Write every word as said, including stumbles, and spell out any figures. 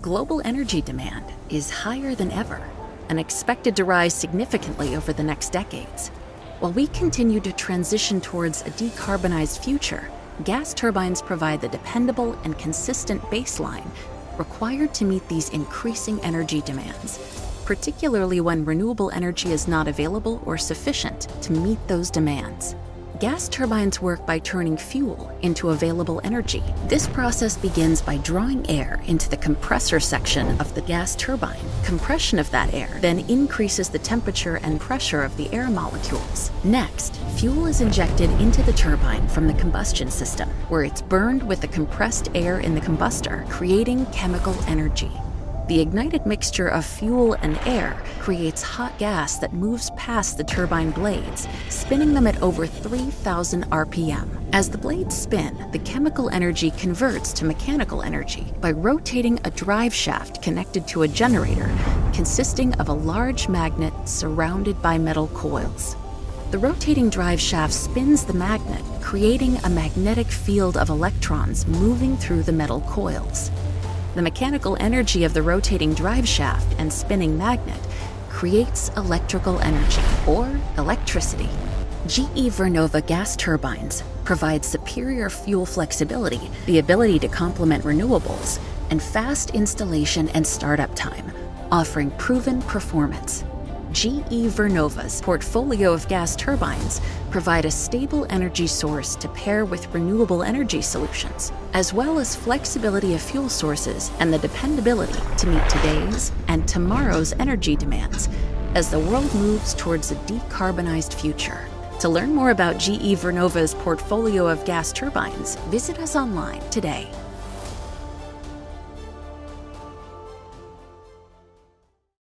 Global energy demand is higher than ever and expected to rise significantly over the next decades. While we continue to transition towards a decarbonized future, gas turbines provide the dependable and consistent baseline required to meet these increasing energy demands, particularly when renewable energy is not available or sufficient to meet those demands. Gas turbines work by turning fuel into available energy. This process begins by drawing air into the compressor section of the gas turbine. Compression of that air then increases the temperature and pressure of the air molecules. Next, fuel is injected into the turbine from the combustion system, where it's burned with the compressed air in the combustor, creating chemical energy. The ignited mixture of fuel and air creates hot gas that moves past the turbine blades, spinning them at over three thousand R P M. As the blades spin, the chemical energy converts to mechanical energy by rotating a drive shaft connected to a generator consisting of a large magnet surrounded by metal coils. The rotating drive shaft spins the magnet, creating a magnetic field of electrons moving through the metal coils. The mechanical energy of the rotating drive shaft and spinning magnet creates electrical energy, or electricity. G E Vernova gas turbines provide superior fuel flexibility, the ability to complement renewables, and fast installation and startup time, offering proven performance. G E Vernova's portfolio of gas turbines provide a stable energy source to pair with renewable energy solutions, as well as flexibility of fuel sources and the dependability to meet today's and tomorrow's energy demands as the world moves towards a decarbonized future. To learn more about G E Vernova's portfolio of gas turbines, visit us online today.